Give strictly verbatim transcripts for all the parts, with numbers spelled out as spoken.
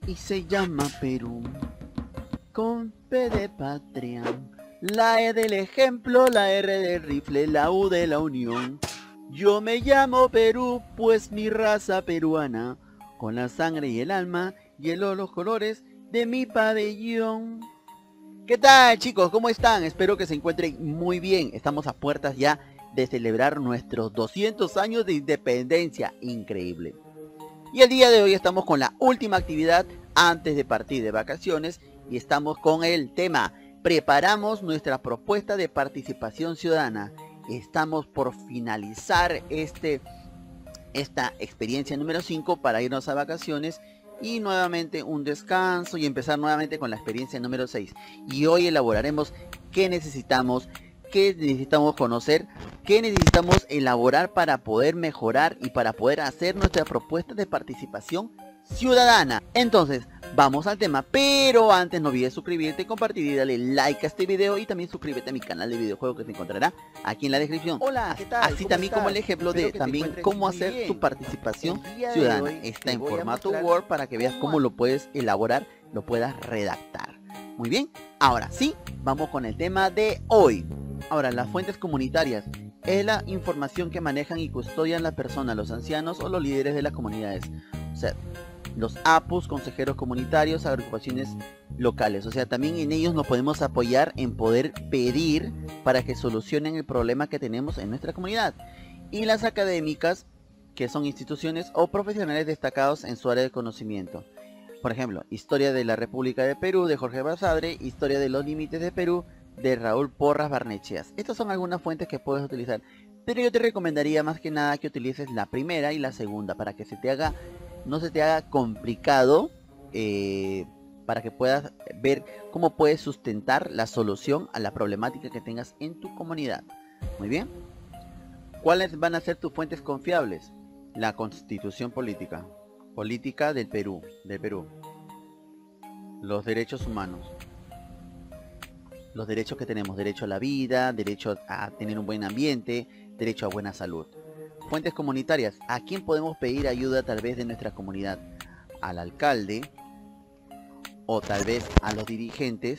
y se llama Perú. Con P de patria, la E del ejemplo, la R del rifle, la U de la unión. Yo me llamo Perú, pues mi raza peruana, con la sangre y el alma, hielo los colores de mi pabellón. ¿Qué tal, chicos? ¿Cómo están? Espero que se encuentren muy bien. Estamos a puertas ya de celebrar nuestros doscientos años de independencia. Increíble. Y el día de hoy estamos con la última actividad antes de partir de vacaciones y estamos con el tema: preparamos nuestra propuesta de participación ciudadana. Estamos por finalizar este, esta experiencia número cinco para irnos a vacaciones y nuevamente un descanso y empezar nuevamente con la experiencia número seis. Y hoy elaboraremos qué necesitamos, qué necesitamos conocer, qué necesitamos elaborar para poder mejorar y para poder hacer nuestra propuesta de participación ciudadana. Entonces, vamos al tema, pero antes no olvides suscribirte, compartir y darle like a este video y también suscríbete a mi canal de videojuegos que se encontrará aquí en la descripción. Hola, ¿qué tal? Así también como el ejemplo de también cómo hacer tu participación ciudadana. Está en formato Word para que veas cómo lo puedes elaborar, lo puedas redactar. Muy bien, ahora sí, vamos con el tema de hoy. Ahora, las fuentes comunitarias es la información que manejan y custodian las personas, los ancianos o los líderes de las comunidades. O sea, los A P Us, consejeros comunitarios, agrupaciones locales. O sea, también en ellos nos podemos apoyar en poder pedir para que solucionen el problema que tenemos en nuestra comunidad. Y las académicas, que son instituciones o profesionales destacados en su área de conocimiento. Por ejemplo, Historia de la República de Perú, de Jorge Basadre, Historia de los Límites de Perú, de Raúl Porras Barnecheas. Estas son algunas fuentes que puedes utilizar, pero yo te recomendaría más que nada que utilices la primera y la segunda para que se te haga, no se te haga complicado, eh, para que puedas ver cómo puedes sustentar la solución a la problemática que tengas en tu comunidad. Muy bien. ¿Cuáles van a ser tus fuentes confiables? La Constitución Política, Política del Perú, del Perú. Los derechos humanos. Los derechos que tenemos: derecho a la vida, derecho a tener un buen ambiente, derecho a buena salud. Fuentes comunitarias: ¿a quién podemos pedir ayuda tal vez de nuestra comunidad? Al alcalde, o tal vez a los dirigentes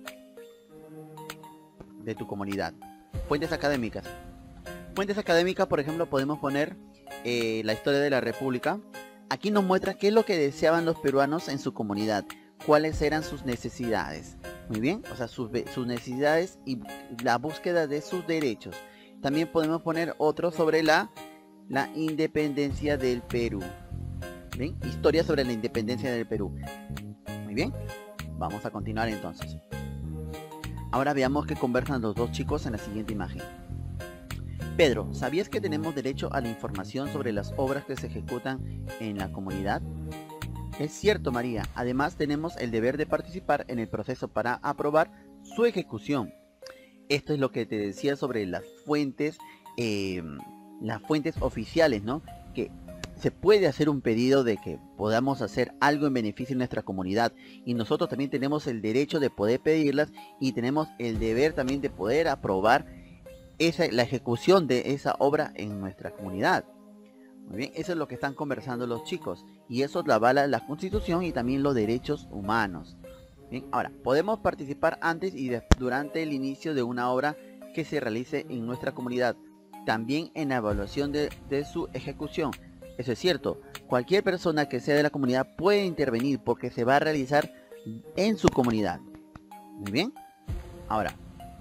de tu comunidad. Fuentes académicas. Fuentes académicas, por ejemplo, podemos poner eh, la Historia de la República. Aquí nos muestra qué es lo que deseaban los peruanos en su comunidad, cuáles eran sus necesidades. Muy bien, o sea, sus, sus necesidades y la búsqueda de sus derechos. También podemos poner otro sobre la, la independencia del Perú. ¿Bien? Historia sobre la independencia del Perú. Muy bien, vamos a continuar entonces. Ahora veamos qué conversan los dos chicos en la siguiente imagen. Pedro, ¿sabías que tenemos derecho a la información sobre las obras que se ejecutan en la comunidad? Es cierto, María. Además, tenemos el deber de participar en el proceso para aprobar su ejecución. Esto es lo que te decía sobre las fuentes, eh, las fuentes oficiales, ¿no? Que se puede hacer un pedido de que podamos hacer algo en beneficio de nuestra comunidad. Y nosotros también tenemos el derecho de poder pedirlas y tenemos el deber también de poder aprobar esa, la ejecución de esa obra en nuestra comunidad. Muy bien, eso es lo que están conversando los chicos. Y eso lo avala la Constitución y también los derechos humanos. Bien, ahora, podemos participar antes y de, durante el inicio de una obra que se realice en nuestra comunidad. También en la evaluación de, de su ejecución. Eso es cierto. Cualquier persona que sea de la comunidad puede intervenir porque se va a realizar en su comunidad. Muy bien. Ahora,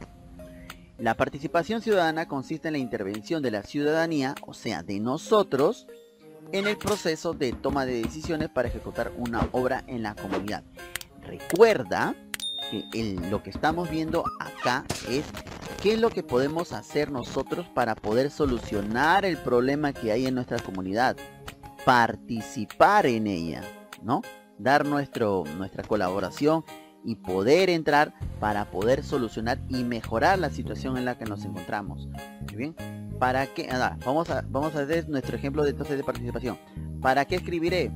la participación ciudadana consiste en la intervención de la ciudadanía, o sea, de nosotros, en el proceso de toma de decisiones para ejecutar una obra en la comunidad. Recuerda que el, lo que estamos viendo acá es qué es lo que podemos hacer nosotros para poder solucionar el problema que hay en nuestra comunidad. Participar en ella, ¿no? Dar nuestro, nuestra colaboración y poder entrar para poder solucionar y mejorar la situación en la que nos encontramos. Muy bien. ¿Para qué? Ah, vamos a vamos a hacer nuestro ejemplo de entonces de participación. ¿Para qué escribiré?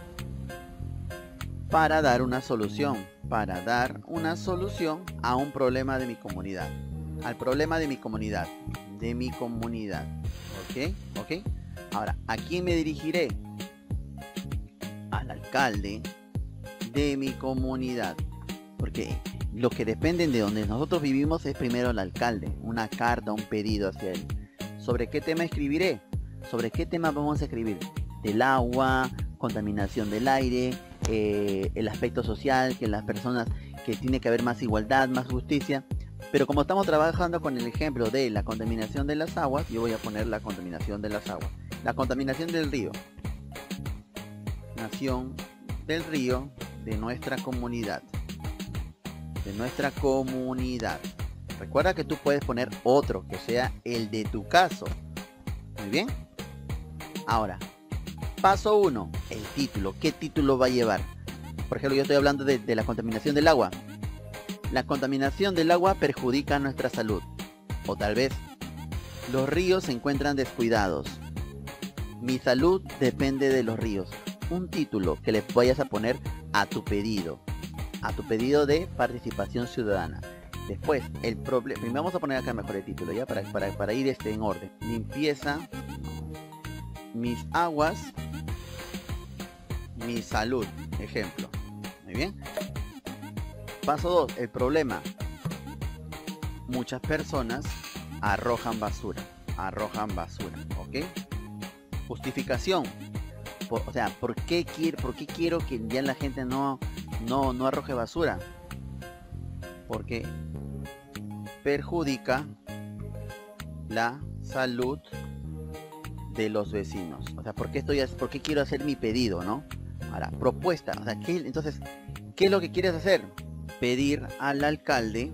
Para dar una solución, para dar una solución a un problema de mi comunidad, al problema de mi comunidad, de mi comunidad. ¿Ok? ¿Ok? Ahora, ¿a quién me dirigiré? Al alcalde, de mi comunidad. Porque lo que dependen de donde nosotros vivimos es primero el alcalde, una carta, un pedido hacia él. ¿Sobre qué tema escribiré? ¿Sobre qué tema vamos a escribir? Del agua, contaminación del aire, eh, el aspecto social, que las personas, que tiene que haber más igualdad, más justicia. Pero como estamos trabajando con el ejemplo de la contaminación de las aguas, yo voy a poner la contaminación de las aguas. La contaminación del río. Nación del río de nuestra comunidad. De nuestra comunidad. Recuerda que tú puedes poner otro, que sea el de tu caso. Muy bien. Ahora, paso uno, el título. ¿Qué título va a llevar? Por ejemplo, yo estoy hablando de, de la contaminación del agua. La contaminación del agua perjudica nuestra salud. O tal vez, los ríos se encuentran descuidados. Mi salud depende de los ríos. Un título que le vayas a poner a tu pedido. A tu pedido de participación ciudadana. Después, el problema... Vamos a poner acá mejor el título, ¿ya? Para, para, para ir este en orden. Limpieza. Mis aguas. Mi salud. Ejemplo. Muy bien. Paso dos, el problema. Muchas personas arrojan basura. Arrojan basura, ¿ok? Justificación. Por, o sea, ¿por qué, quiero, ¿por qué quiero que ya la gente no, no, no arroje basura? Porque perjudica la salud de los vecinos. O sea, ¿por qué, estoy, por qué quiero hacer mi pedido, no? Ahora, propuesta. O sea, ¿qué, entonces, ¿qué es lo que quieres hacer? Pedir al alcalde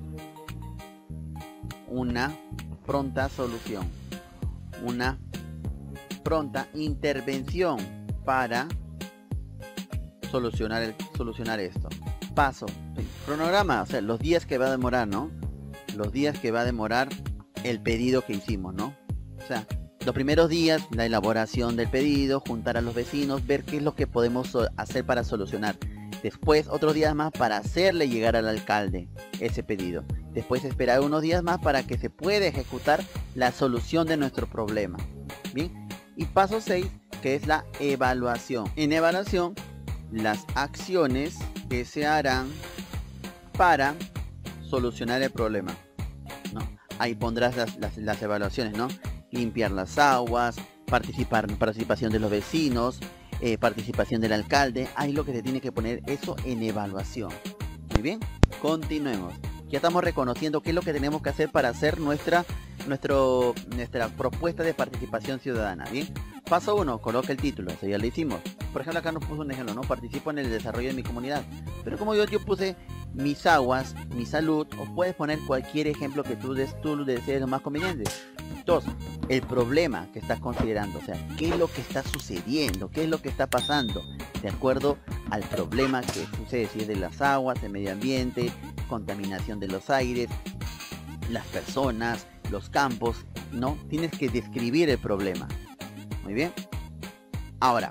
una pronta solución, una pronta intervención para solucionar, el, solucionar esto. Paso, cronograma, o sea, los días que va a demorar, ¿no? Los días que va a demorar el pedido que hicimos, ¿no? O sea, los primeros días, la elaboración del pedido, juntar a los vecinos, ver qué es lo que podemos hacer para solucionar. Después otros días más para hacerle llegar al alcalde ese pedido. Después esperar unos días más para que se pueda ejecutar la solución de nuestro problema. Bien. Y paso seis, que es la evaluación. En evaluación, las acciones que se harán para solucionar el problema, ¿no? Ahí pondrás las, las, las evaluaciones, ¿no? Limpiar las aguas, participar, participación de los vecinos, Eh, participación del alcalde. Ahí lo que se tiene que poner eso en evaluación. Muy bien, continuemos. Ya estamos reconociendo qué es lo que tenemos que hacer para hacer nuestra nuestro, nuestra propuesta de participación ciudadana. Bien, paso uno, coloca el título. Eso ya lo hicimos. Por ejemplo, acá nos puso un ejemplo, ¿no? Participo en el desarrollo de mi comunidad. Pero como yo, yo puse mis aguas, mi salud, o puedes poner cualquier ejemplo que tú, des, tú desees lo más conveniente. Dos, el problema que estás considerando, o sea, qué es lo que está sucediendo, qué es lo que está pasando, de acuerdo al problema que sucede, si es de las aguas, el medio ambiente, contaminación de los aires, las personas, los campos, ¿no? Tienes que describir el problema. Muy bien. Ahora,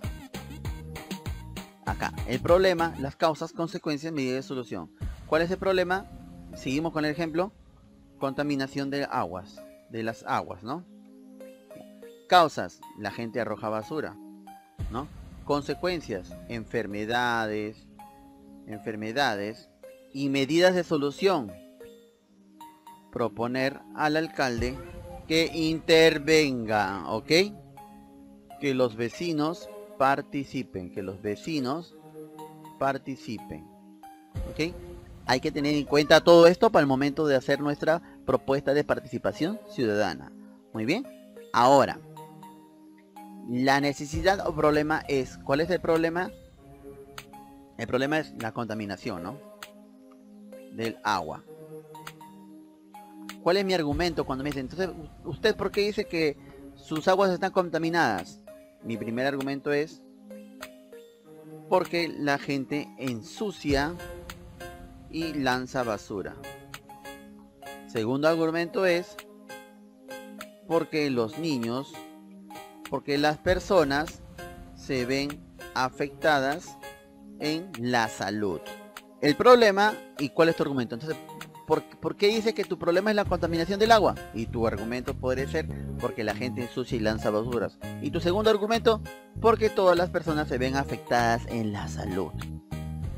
acá, el problema, las causas, consecuencias, medidas de solución. ¿Cuál es el problema? Seguimos con el ejemplo. Contaminación de aguas. De las aguas, ¿no? Causas, la gente arroja basura, ¿no? Consecuencias, enfermedades, enfermedades y medidas de solución. Proponer al alcalde que intervenga, ¿ok? Que los vecinos participen, que los vecinos participen, ¿ok? Hay que tener en cuenta todo esto para el momento de hacer nuestra propuesta de participación ciudadana. Muy bien. Ahora, la necesidad o problema es... ¿Cuál es el problema? El problema es la contaminación, ¿no? Del agua. ¿Cuál es mi argumento cuando me dicen, entonces, ¿usted por qué dice que sus aguas están contaminadas? Mi primer argumento es porque la gente ensucia y lanza basura. Segundo argumento es porque los niños, porque las personas se ven afectadas en la salud. El problema, ¿y cuál es tu argumento? Entonces, ¿por, ¿por qué dice que tu problema es la contaminación del agua? Y tu argumento podría ser porque la gente ensucia y lanza basuras. Y tu segundo argumento, porque todas las personas se ven afectadas en la salud.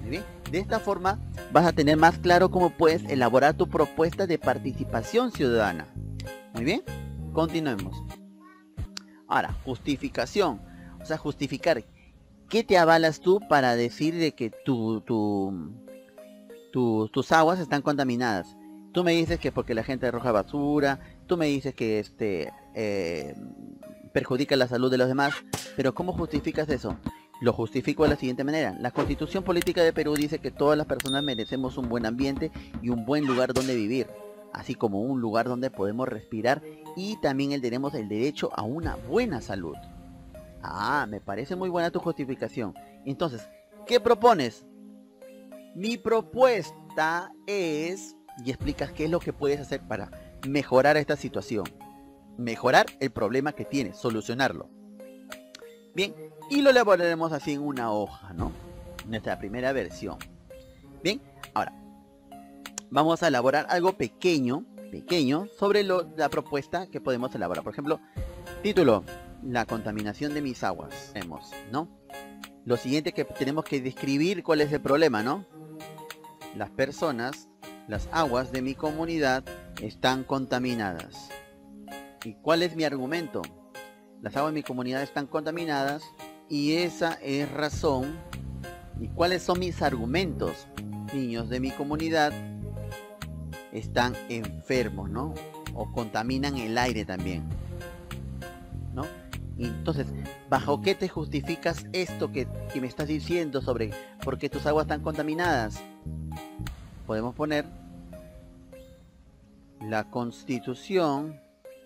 Muy bien. De esta forma vas a tener más claro cómo puedes elaborar tu propuesta de participación ciudadana. Muy bien, continuemos. Ahora, justificación. O sea, justificar. ¿Qué te avalas tú para decir de que tu, tu, tu, tus aguas están contaminadas? Tú me dices que porque la gente arroja basura, tú me dices que este eh, perjudica la salud de los demás, pero ¿cómo justificas eso? Lo justifico de la siguiente manera. La Constitución Política de Perú dice que todas las personas merecemos un buen ambiente y un buen lugar donde vivir, así como un lugar donde podemos respirar, y también tenemos el derecho a una buena salud. Ah, me parece muy buena tu justificación. Entonces, ¿qué propones? Mi propuesta es... Y explicas qué es lo que puedes hacer para mejorar esta situación. Mejorar el problema que tienes, solucionarlo. Bien, y lo elaboraremos así en una hoja, ¿no? Nuestra primera versión. Bien, ahora vamos a elaborar algo pequeño, pequeño, sobre lo, la propuesta que podemos elaborar. Por ejemplo, título: la contaminación de mis aguas. Vemos, ¿no? Lo siguiente que tenemos que describir cuál es el problema, ¿no? Las personas, las aguas de mi comunidad están contaminadas. ¿Y cuál es mi argumento? Las aguas de mi comunidad están contaminadas y esa es razón. ¿Y cuáles son mis argumentos? Niños de mi comunidad están enfermos, ¿no? O contaminan el aire también, ¿no? Y entonces, ¿bajo qué te justificas esto que, que me estás diciendo sobre por qué tus aguas están contaminadas? Podemos poner: la Constitución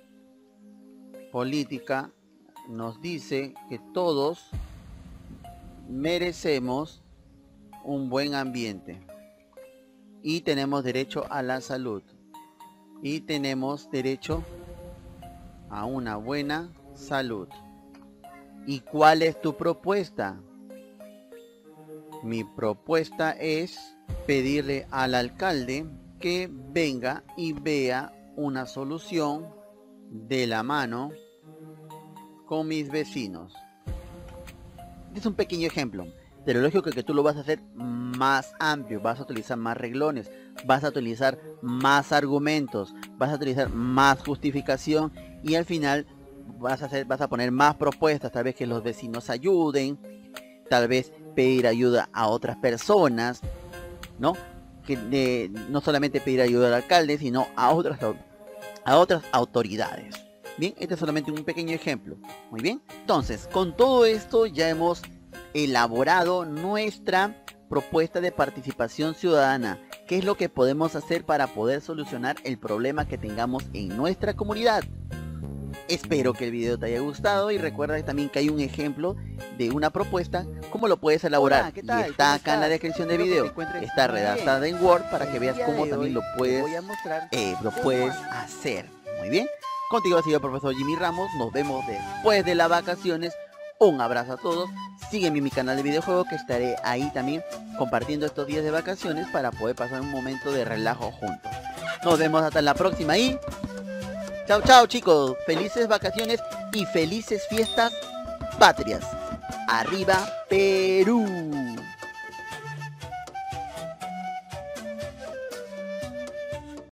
Política nos dice que todos merecemos un buen ambiente y tenemos derecho a la salud y tenemos derecho a una buena salud. ¿Y cuál es tu propuesta? Mi propuesta es pedirle al alcalde que venga y vea una solución de la mano con mis vecinos. Es un pequeño ejemplo, pero lógico que tú lo vas a hacer más amplio, vas a utilizar más reglones, vas a utilizar más argumentos, vas a utilizar más justificación y al final vas a hacer, vas a poner más propuestas, tal vez que los vecinos ayuden, tal vez pedir ayuda a otras personas, ¿no? Que de, no solamente pedir ayuda al alcalde, sino a otras a otras autoridades. Bien, este es solamente un pequeño ejemplo. Muy bien, entonces con todo esto ya hemos elaborado nuestra propuesta de participación ciudadana. ¿Qué es lo que podemos hacer para poder solucionar el problema que tengamos en nuestra comunidad? Espero que el video te haya gustado y recuerda también que hay un ejemplo de una propuesta, cómo lo puedes elaborar. Hola, ¿qué tal? Y está acá en la descripción del video. Está redactada en Word para que veas cómo también lo puedes, eh, lo puedes hacer. Muy bien. Contigo ha sido el profesor Jimmy Ramos. Nos vemos después de las vacaciones. Un abrazo a todos. Sígueme en mi canal de videojuegos, que estaré ahí también compartiendo estos días de vacaciones para poder pasar un momento de relajo juntos. Nos vemos hasta la próxima y... chao, chao chicos. Felices vacaciones y felices fiestas patrias. ¡Arriba Perú!